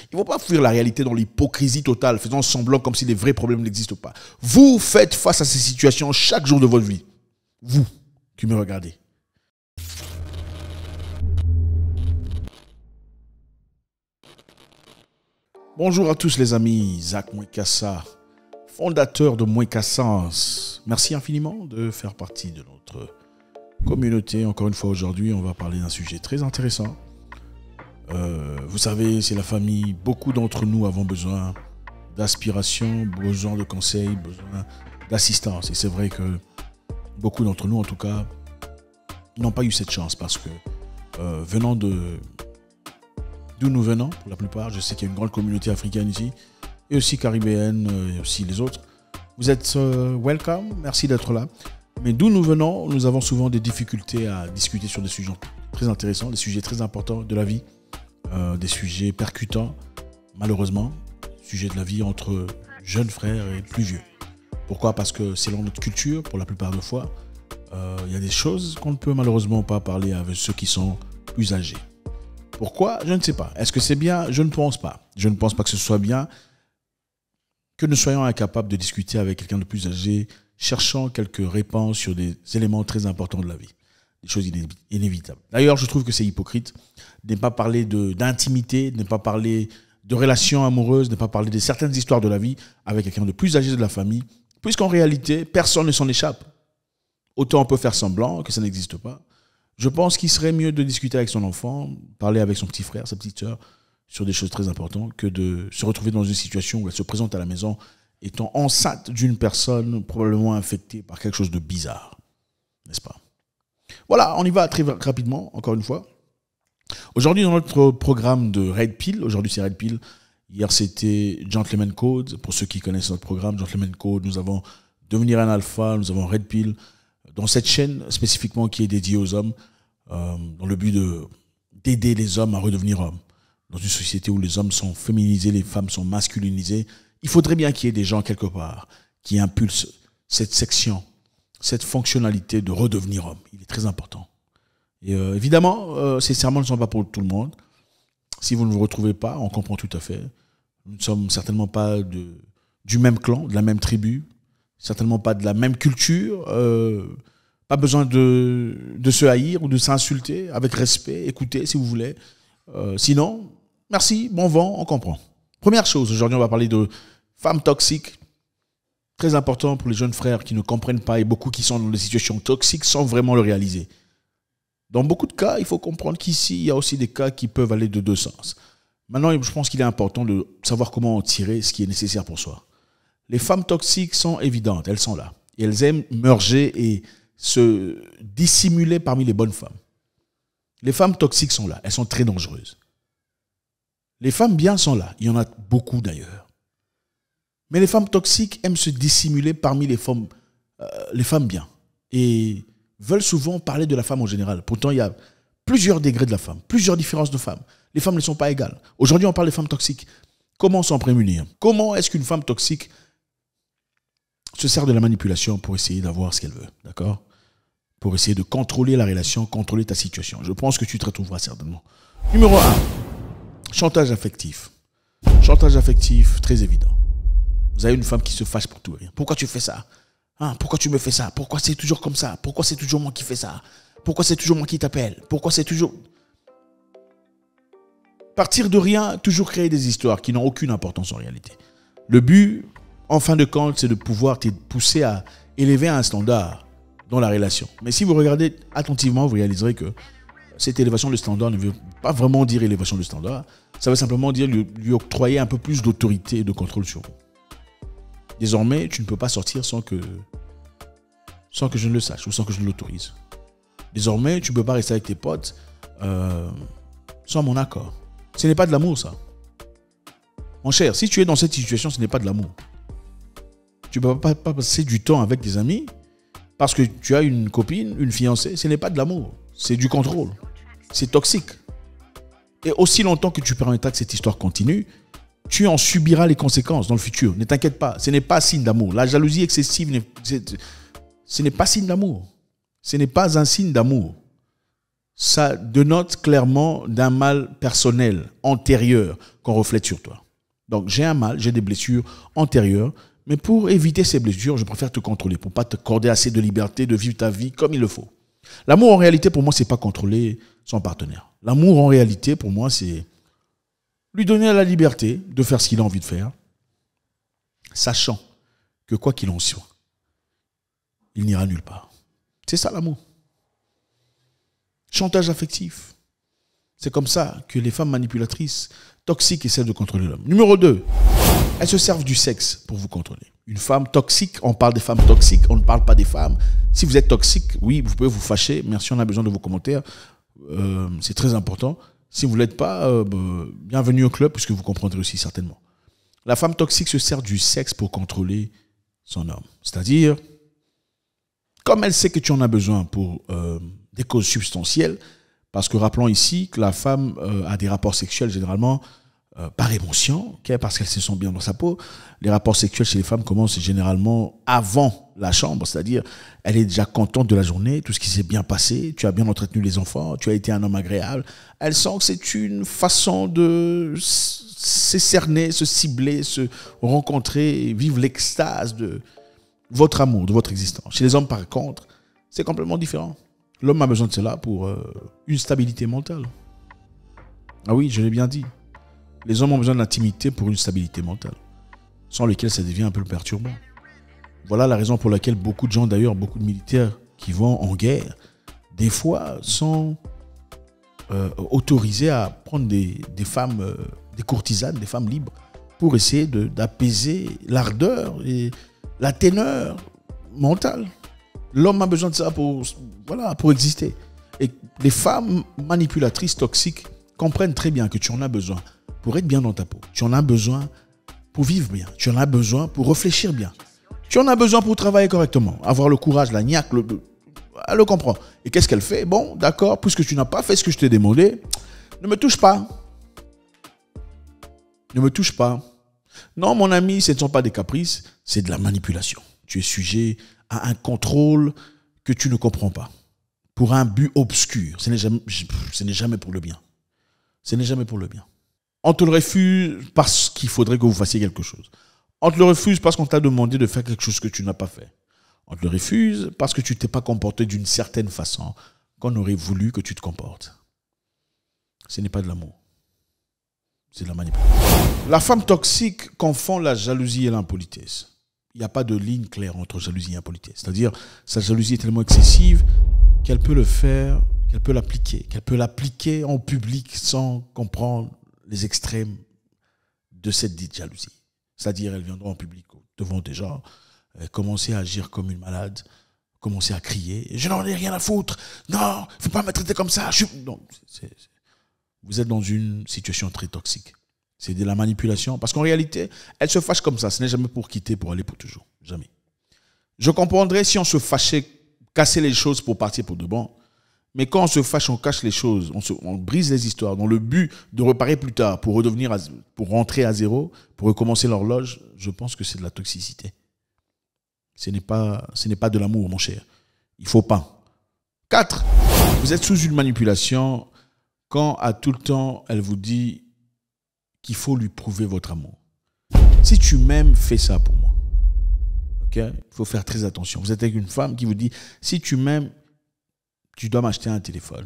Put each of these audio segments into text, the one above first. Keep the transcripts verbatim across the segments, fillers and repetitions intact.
Il ne faut pas fuir la réalité dans l'hypocrisie totale, faisant semblant comme si les vrais problèmes n'existent pas. Vous faites face à ces situations chaque jour de votre vie. Vous qui me regardez. Bonjour à tous les amis, Zach Mouekassa, fondateur de Mouekassance. Merci infiniment de faire partie de notre communauté. Encore une fois aujourd'hui, on va parler d'un sujet très intéressant. Euh, vous savez, c'est la famille. Beaucoup d'entre nous avons besoin d'aspiration, besoin de conseils, besoin d'assistance. Et c'est vrai que beaucoup d'entre nous, en tout cas, n'ont pas eu cette chance parce que euh, venant de... d'où nous venons, pour la plupart, je sais qu'il y a une grande communauté africaine ici, et aussi caribéenne, et aussi les autres. Vous êtes euh, welcome, merci d'être là. Mais d'où nous venons, nous avons souvent des difficultés à discuter sur des sujets très intéressants, des sujets très importants de la vie, euh, des sujets percutants, malheureusement, sujets de la vie entre jeunes frères et plus vieux. Pourquoi? Parce que selon notre culture, pour la plupart des fois, euh, il y a des choses qu'on ne peut malheureusement pas parler avec ceux qui sont plus âgés. Pourquoi? Je ne sais pas. Est-ce que c'est bien? Je ne pense pas. Je ne pense pas que ce soit bien que nous soyons incapables de discuter avec quelqu'un de plus âgé, cherchant quelques réponses sur des éléments très importants de la vie. Des choses inévitables. D'ailleurs, je trouve que c'est hypocrite de ne pas parler d'intimité, de ne pas parler de relations amoureuses, de ne pas parler de certaines histoires de la vie avec quelqu'un de plus âgé de la famille, puisqu'en réalité, personne ne s'en échappe. Autant on peut faire semblant que ça n'existe pas. Je pense qu'il serait mieux de discuter avec son enfant, parler avec son petit frère, sa petite sœur, sur des choses très importantes, que de se retrouver dans une situation où elle se présente à la maison étant enceinte d'une personne probablement infectée par quelque chose de bizarre. N'est-ce pas? Voilà, on y va très rapidement, encore une fois. Aujourd'hui, dans notre programme de Red Pill, aujourd'hui c'est Red Pill, hier c'était Gentleman Code. Pour ceux qui connaissent notre programme, Gentleman Code, nous avons Devenir un Alpha, nous avons Red Pill. Dans cette chaîne spécifiquement qui est dédiée aux hommes, euh, dans le but de, d'aider les hommes à redevenir hommes. Dans une société où les hommes sont féminisés, les femmes sont masculinisées, il faudrait bien qu'il y ait des gens quelque part qui impulsent cette section, cette fonctionnalité de redevenir homme. Il est très important. Et euh, évidemment, euh, ces sermons ne sont pas pour tout le monde. Si vous ne vous retrouvez pas, on comprend tout à fait. Nous ne sommes certainement pas de, du même clan, de la même tribu, certainement pas de la même culture, euh, pas besoin de, de se haïr ou de s'insulter, avec respect, écoutez si vous voulez. Euh, sinon, merci, bon vent, on comprend. Première chose, aujourd'hui on va parler de femmes toxiques, très important pour les jeunes frères qui ne comprennent pas et beaucoup qui sont dans des situations toxiques sans vraiment le réaliser. Dans beaucoup de cas, il faut comprendre qu'ici, il y a aussi des cas qui peuvent aller de deux sens. Maintenant, je pense qu'il est important de savoir comment en tirer ce qui est nécessaire pour soi. Les femmes toxiques sont évidentes, elles sont là. Et elles aiment merger et se dissimuler parmi les bonnes femmes. Les femmes toxiques sont là, elles sont très dangereuses. Les femmes bien sont là, il y en a beaucoup d'ailleurs. Mais les femmes toxiques aiment se dissimuler parmi les femmes, euh, les femmes bien. Et veulent souvent parler de la femme en général. Pourtant, il y a plusieurs degrés de la femme, plusieurs différences de femmes. Les femmes ne sont pas égales. Aujourd'hui, on parle des femmes toxiques. Comment s'en prémunir? Comment est-ce qu'une femme toxique se sert de la manipulation pour essayer d'avoir ce qu'elle veut, d'accord? Pour essayer de contrôler la relation, contrôler ta situation. Je pense que tu te retrouveras certainement. Numéro un, chantage affectif. Chantage affectif, très évident. Vous avez une femme qui se fâche pour tout et rien. Pourquoi tu fais ça? Hein, pourquoi tu me fais ça? Pourquoi c'est toujours comme ça? Pourquoi c'est toujours moi qui fais ça? Pourquoi c'est toujours moi qui t'appelle? Pourquoi c'est toujours... Partir de rien, toujours créer des histoires qui n'ont aucune importance en réalité. Le but, en fin de compte, c'est de pouvoir te pousser à élever un standard dans la relation. Mais si vous regardez attentivement, vous réaliserez que cette élévation de standard ne veut pas vraiment dire élévation de standard. Ça veut simplement dire lui, lui octroyer un peu plus d'autorité et de contrôle sur vous. Désormais, tu ne peux pas sortir sans que, sans que je ne le sache ou sans que je ne l'autorise. Désormais, tu ne peux pas rester avec tes potes euh, sans mon accord. Ce n'est pas de l'amour, ça. Mon cher, si tu es dans cette situation, ce n'est pas de l'amour. Tu ne peux pas, pas passer du temps avec tes amis parce que tu as une copine, une fiancée. Ce n'est pas de l'amour. C'est du contrôle. C'est toxique. Et aussi longtemps que tu permettras que cette histoire continue, tu en subiras les conséquences dans le futur. Ne t'inquiète pas. Ce n'est pas signe d'amour. La jalousie excessive, ce n'est pas signe d'amour. Ce n'est pas un signe d'amour. ça dénote clairement d'un mal personnel, antérieur, qu'on reflète sur toi. Donc, j'ai un mal, j'ai des blessures antérieures, mais pour éviter ces blessures, je préfère te contrôler, pour ne pas t'accorder assez de liberté de vivre ta vie comme il le faut. L'amour, en réalité, pour moi, ce n'est pas contrôler son partenaire. L'amour, en réalité, pour moi, c'est lui donner la liberté de faire ce qu'il a envie de faire, sachant que quoi qu'il en soit, il n'ira nulle part. C'est ça l'amour. Chantage affectif. C'est comme ça que les femmes manipulatrices, toxiques, essaient de contrôler l'homme. Numéro deux, elles se servent du sexe pour vous contrôler. Une femme toxique, on parle des femmes toxiques, on ne parle pas des femmes. Si vous êtes toxique, oui, vous pouvez vous fâcher. Merci, on a besoin de vos commentaires. Euh, c'est très important. Si vous ne l'êtes pas, euh, bah, bienvenue au club, puisque vous comprendrez aussi certainement. La femme toxique se sert du sexe pour contrôler son homme. C'est-à-dire, comme elle sait que tu en as besoin pour euh, des causes substantielles, parce que rappelons ici que la femme euh, a des rapports sexuels généralement euh, par émotion, okay, parce qu'elle se sent bien dans sa peau. Les rapports sexuels chez les femmes commencent généralement avant la chambre, c'est-à-dire elle est déjà contente de la journée, tout ce qui s'est bien passé, tu as bien entretenu les enfants, tu as été un homme agréable. Elle sent que c'est une façon de se cerner, se cibler, se rencontrer, vivre l'extase de votre amour, de votre existence. Chez les hommes, par contre, c'est complètement différent. L'homme a besoin de cela pour euh, une stabilité mentale. Ah oui, je l'ai bien dit. Les hommes ont besoin d'intimité pour une stabilité mentale, sans lesquelles ça devient un peu perturbant. Voilà la raison pour laquelle beaucoup de gens, d'ailleurs, beaucoup de militaires qui vont en guerre, des fois sont euh, autorisés à prendre des, des femmes, euh, des courtisanes, des femmes libres, pour essayer de, d'apaiser l'ardeur et la teneur mentale. L'homme a besoin de ça pour, voilà, pour exister. Et les femmes manipulatrices, toxiques, comprennent très bien que tu en as besoin pour être bien dans ta peau. Tu en as besoin pour vivre bien. Tu en as besoin pour réfléchir bien. Tu en as besoin pour travailler correctement. Avoir le courage, la niaque, le... elle le comprend. Et qu'est-ce qu'elle fait? Bon, d'accord, puisque tu n'as pas fait ce que je t'ai demandé, ne me touche pas. Ne me touche pas. Non, mon ami, ce ne sont pas des caprices, c'est de la manipulation. Tu es sujet à un contrôle que tu ne comprends pas, pour un but obscur. Ce n'est jamais, ce n'est jamais pour le bien. Ce n'est jamais pour le bien. On te le refuse parce qu'il faudrait que vous fassiez quelque chose. On te le refuse parce qu'on t'a demandé de faire quelque chose que tu n'as pas fait. On te le refuse parce que tu ne t'es pas comporté d'une certaine façon qu'on aurait voulu que tu te comportes. Ce n'est pas de l'amour. C'est de la manipulation. La femme toxique confond la jalousie et l'impolitesse. Il n'y a pas de ligne claire entre jalousie et impolitesse. C'est-à-dire, sa jalousie est tellement excessive qu'elle peut le faire, qu'elle peut l'appliquer, qu'elle peut l'appliquer en public sans comprendre les extrêmes de cette dite jalousie. C'est-à-dire, elle viendra en public devant des gens, commencer à agir comme une malade, commencer à crier « Je n'en ai rien à foutre, non, il ne faut pas me traiter comme ça. » Non, c'est, c'est... Vous êtes dans une situation très toxique. C'est de la manipulation. Parce qu'en réalité, elle se fâche comme ça. Ce n'est jamais pour quitter, pour aller pour toujours. Jamais. Je comprendrais si on se fâchait, casser les choses pour partir pour de bon. Mais quand on se fâche, on cache les choses, on, se, on brise les histoires dans le but de réparer plus tard, pour redevenir, à, pour rentrer à zéro, pour recommencer l'horloge, je pense que c'est de la toxicité. Ce n'est pas, ce n'est pas de l'amour, mon cher. Il ne faut pas. Quatre, vous êtes sous une manipulation quand à tout le temps, elle vous dit qu'il faut lui prouver votre amour. Si tu m'aimes, fais ça pour moi. Ok? Il faut faire très attention. Vous êtes avec une femme qui vous dit, si tu m'aimes, tu dois m'acheter un téléphone.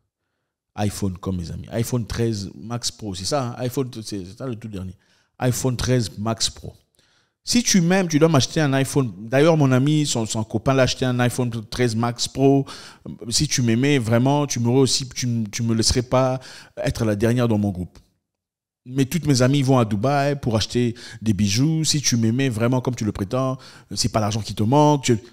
iPhone, comme mes amis. iPhone treize Max Pro, c'est ça, hein? iPhone, c'est ça le tout dernier. iPhone treize Max Pro. Si tu m'aimes, tu dois m'acheter un iPhone. D'ailleurs, mon ami, son, son copain l'a acheté un iPhone treize Max Pro. Si tu m'aimais vraiment, tu m'aurais aussi, tu ne me laisserais pas être la dernière dans mon groupe. Mais toutes mes amies vont à Dubaï pour acheter des bijoux. Si tu m'aimais vraiment comme tu le prétends, c'est pas l'argent qui te manque. Tu...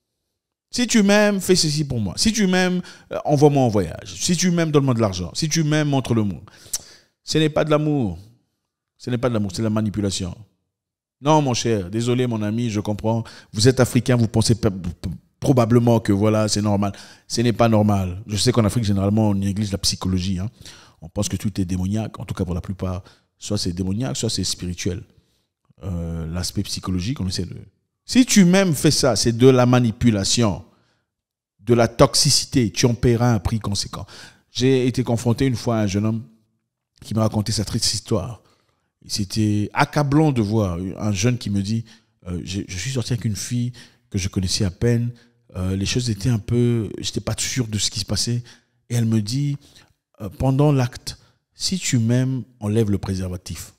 Si tu m'aimes, fais ceci pour moi. Si tu m'aimes, envoie-moi en voyage. Si tu m'aimes, donne-moi de l'argent. Si tu m'aimes, montre-le-moi. Ce n'est pas de l'amour. Ce n'est pas de l'amour, c'est de la manipulation. Non, mon cher, désolé, mon ami, je comprends. Vous êtes africain, vous pensez probablement que voilà, c'est normal. Ce n'est pas normal. Je sais qu'en Afrique, généralement, on néglige la psychologie. Hein. On pense que tout est démoniaque. En tout cas, pour la plupart, soit c'est démoniaque, soit c'est spirituel. Euh, l'aspect psychologique, on essaie de... Si tu m'aimes, fais ça. C'est de la manipulation. de la toxicité, tu en paieras un prix conséquent. J'ai été confronté une fois à un jeune homme qui m'a raconté sa triste histoire. C'était accablant de voir un jeune qui me dit euh, je, je suis sorti avec une fille que je connaissais à peine, euh, les choses étaient un peu, je n'étais pas sûr de ce qui se passait, et elle me dit euh, pendant l'acte, si tu m'aimes, enlève le préservatif.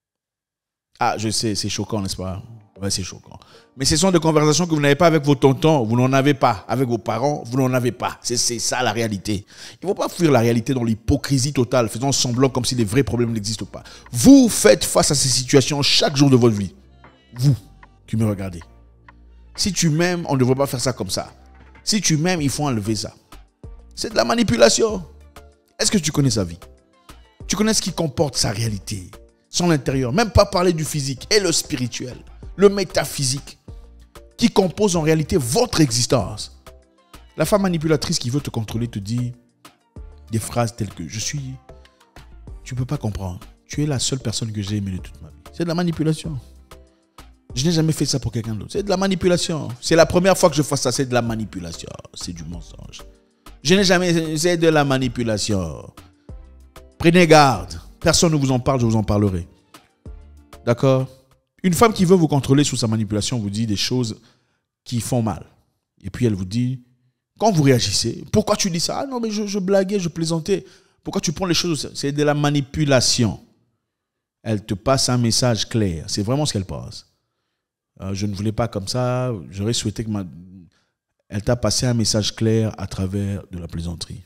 Ah, je sais, c'est choquant, n'est-ce pas? Ouais, c'est choquant. Mais ce sont des conversations que vous n'avez pas avec vos tontons, vous n'en avez pas. Avec vos parents, vous n'en avez pas. C'est ça la réalité. Il ne faut pas fuir la réalité dans l'hypocrisie totale, faisant semblant comme si les vrais problèmes n'existent pas. Vous faites face à ces situations chaque jour de votre vie. Vous qui me regardez. Si tu m'aimes, on ne devrait pas faire ça comme ça. Si tu m'aimes, il faut enlever ça. C'est de la manipulation. Est-ce que tu connais sa vie? Tu connais ce qui comporte sa réalité, son intérieur. Même pas parler du physique et le spirituel, le métaphysique, qui compose en réalité votre existence. La femme manipulatrice qui veut te contrôler te dit des phrases telles que « je suis… » Tu ne peux pas comprendre. Tu es la seule personne que j'ai aimée de toute ma vie. C'est de la manipulation. Je n'ai jamais fait ça pour quelqu'un d'autre. C'est de la manipulation. C'est la première fois que je fais ça, c'est de la manipulation. C'est du mensonge. Je n'ai jamais… C'est de la manipulation. Prenez garde. Personne ne vous en parle, je vous en parlerai. D'accord? Une femme qui veut vous contrôler sous sa manipulation vous dit des choses qui font mal. Et puis elle vous dit, quand vous réagissez, pourquoi tu dis ça? Ah non, mais je, je blaguais, je plaisantais. Pourquoi tu prends les choses? C'est de la manipulation. Elle te passe un message clair. C'est vraiment ce qu'elle pense. Euh, je ne voulais pas comme ça. J'aurais souhaité que ma... Elle t'a passé un message clair à travers de la plaisanterie.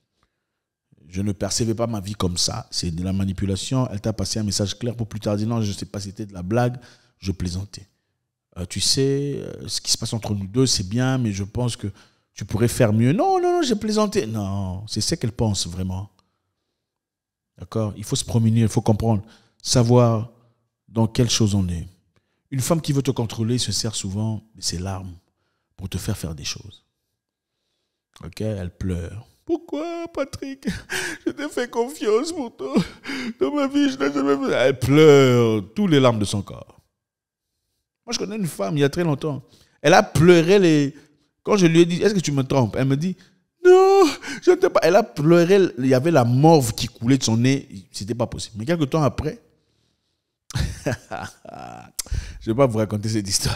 Je ne percevais pas ma vie comme ça. C'est de la manipulation. Elle t'a passé un message clair pour plus tard dire non, je ne sais pas si c'était de la blague. Je plaisantais. Euh, tu sais, euh, ce qui se passe entre nous deux, c'est bien, mais je pense que tu pourrais faire mieux. Non, non, non, j'ai plaisanté. Non, c'est ce qu'elle pense vraiment. D'accord? Il faut se promener, il faut comprendre, savoir dans quelle chose on est. Une femme qui veut te contrôler se sert souvent de ses larmes pour te faire faire des choses. Ok? Elle pleure. Pourquoi, Patrick? Je t'ai fait confiance pour toi. Dans ma vie, je n'ai jamais fait. Elle pleure tous les larmes de son corps. Moi, je connais une femme il y a très longtemps. Elle a pleuré les... Quand je lui ai dit, est-ce que tu me trompes? Elle me dit, non, je ne t'ai pas. Elle a pleuré, il y avait la morve qui coulait de son nez. C'était pas possible. Mais quelques temps après, je ne vais pas vous raconter cette histoire.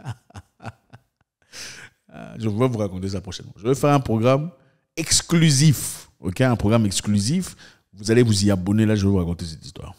Je vais vous raconter ça prochainement. Je vais faire un programme exclusif, ok, un programme exclusif. Vous allez vous y abonner, là, je vais vous raconter cette histoire.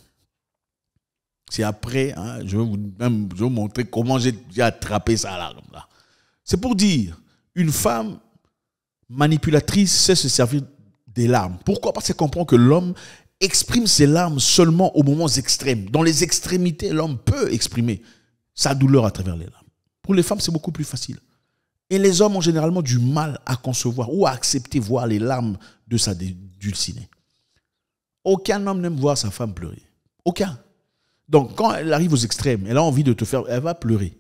C'est après, hein, je, vais vous, même, je vais vous montrer comment j'ai attrapé ça là, comme là. C'est pour dire, une femme manipulatrice sait se servir des larmes. Pourquoi? Parce qu'elle comprend que l'homme exprime ses larmes seulement aux moments extrêmes. Dans les extrémités, l'homme peut exprimer sa douleur à travers les larmes. Pour les femmes, c'est beaucoup plus facile. Et les hommes ont généralement du mal à concevoir ou à accepter voir les larmes de sa dulcinée. Aucun homme n'aime voir sa femme pleurer. Aucun. Donc, quand elle arrive aux extrêmes, elle a envie de te faire... Elle va pleurer.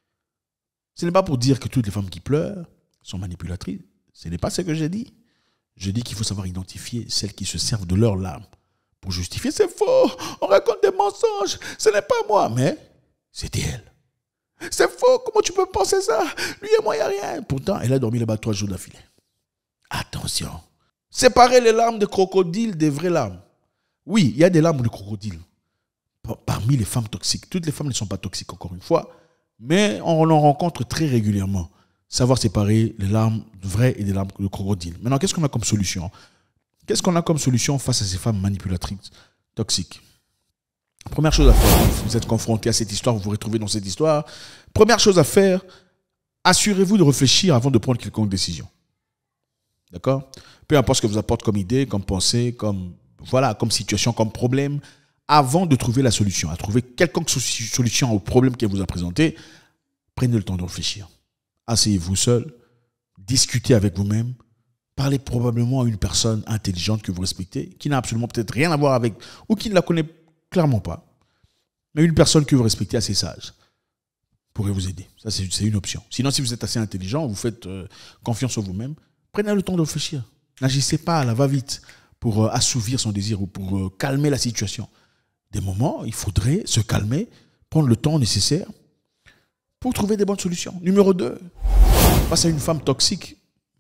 Ce n'est pas pour dire que toutes les femmes qui pleurent sont manipulatrices. Ce n'est pas ce que j'ai dit. Je dis qu'il faut savoir identifier celles qui se servent de leurs larmes pour justifier. C'est faux. On raconte des mensonges. Ce n'est pas moi. Mais c'était elle. C'est faux, comment tu peux penser ça? Lui et moi, il n'y a rien. Pourtant, elle a dormi là-bas trois jours d'affilée. Attention. Séparer les larmes de crocodile des vraies larmes. Oui, il y a des larmes de crocodile. Parmi les femmes toxiques. Toutes les femmes ne sont pas toxiques, encore une fois. Mais on en rencontre très régulièrement. Savoir séparer les larmes vraies et des larmes de crocodile. Maintenant, qu'est-ce qu'on a comme solution? Qu'est-ce qu'on a comme solution face à ces femmes manipulatrices toxiques? Première chose à faire, vous êtes confronté à cette histoire, vous vous retrouvez dans cette histoire. Première chose à faire, assurez-vous de réfléchir avant de prendre quelconque décision. D'accord? Peu importe ce que vous apporte comme idée, comme pensée, comme, voilà, comme situation, comme problème, avant de trouver la solution, à trouver quelconque solution au problème qu'elle vous a présenté, prenez le temps de réfléchir. Asseyez-vous seul, discutez avec vous-même, parlez probablement à une personne intelligente que vous respectez, qui n'a absolument peut-être rien à voir avec, ou qui ne la connaît clairement pas. Mais une personne que vous respectez assez sage pourrait vous aider. Ça, c'est une option. Sinon, si vous êtes assez intelligent, vous faites euh, confiance en vous-même, prenez le temps de réfléchir. N'agissez pas à la va-vite pour euh, assouvir son désir ou pour euh, calmer la situation. Des moments, il faudrait se calmer, prendre le temps nécessaire pour trouver des bonnes solutions. Numéro deux, face à une femme toxique,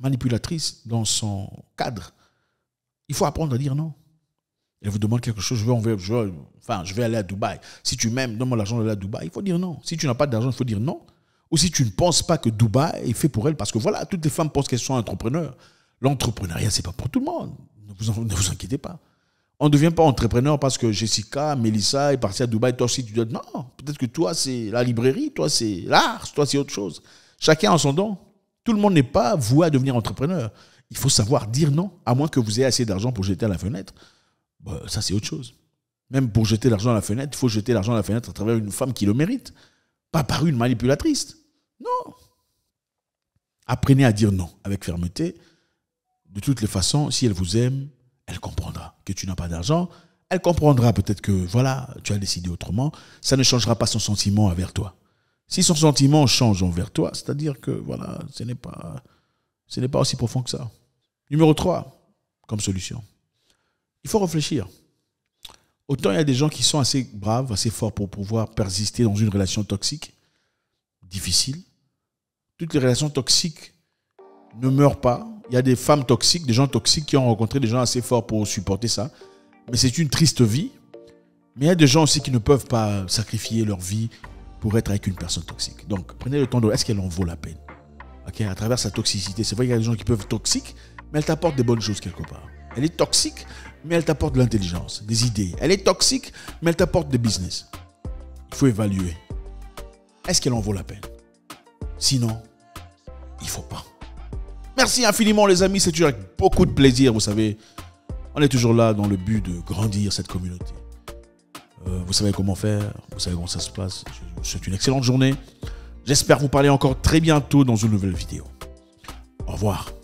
manipulatrice dans son cadre. Il faut apprendre à dire non. Elle vous demande quelque chose, je veux, je veux, enfin, je vais aller à Dubaï. Si tu m'aimes, donne-moi l'argent d'aller à Dubaï. Il faut dire non. Si tu n'as pas d'argent, il faut dire non. Ou si tu ne penses pas que Dubaï est fait pour elle, parce que voilà, toutes les femmes pensent qu'elles sont entrepreneurs. L'entrepreneuriat, ce n'est pas pour tout le monde. Ne vous, en, ne vous inquiétez pas. On ne devient pas entrepreneur parce que Jessica, Mélissa est partie à Dubaï, toi aussi tu dois. Non, peut-être que toi c'est la librairie, toi c'est l'art, toi c'est autre chose. Chacun a son don. Tout le monde n'est pas voué à devenir entrepreneur. Il faut savoir dire non, à moins que vous ayez assez d'argent pour jeter à la fenêtre. Bon, ça c'est autre chose. Même pour jeter l'argent à la fenêtre, il faut jeter l'argent à la fenêtre à travers une femme qui le mérite. Pas par une manipulatrice. Non. Apprenez à dire non avec fermeté. De toutes les façons, si elle vous aime, elle comprendra que tu n'as pas d'argent. Elle comprendra peut-être que, voilà, tu as décidé autrement. Ça ne changera pas son sentiment envers toi. Si son sentiment change envers toi, c'est-à-dire que, voilà, ce n'est pas, ce n'est pas aussi profond que ça. Numéro trois, comme solution. Il faut réfléchir. Autant il y a des gens qui sont assez braves, assez forts pour pouvoir persister dans une relation toxique, difficile. Toutes les relations toxiques ne meurent pas. Il y a des femmes toxiques, des gens toxiques qui ont rencontré des gens assez forts pour supporter ça. Mais c'est une triste vie. Mais il y a des gens aussi qui ne peuvent pas sacrifier leur vie pour être avec une personne toxique. Donc, prenez le temps de... Est-ce qu'elle en vaut la peine? Okay, à travers sa toxicité. C'est vrai qu'il y a des gens qui peuvent être toxiques, mais elle t'apporte des bonnes choses quelque part. Elle est toxique, mais elle t'apporte de l'intelligence, des idées. Elle est toxique, mais elle t'apporte des business. Il faut évaluer. Est-ce qu'elle en vaut la peine? Sinon, il ne faut pas. Merci infiniment les amis, c'est toujours avec beaucoup de plaisir, vous savez. On est toujours là dans le but de grandir cette communauté. Euh, vous savez comment faire, vous savez comment ça se passe. Je vous souhaite une excellente journée. J'espère vous parler encore très bientôt dans une nouvelle vidéo. Au revoir.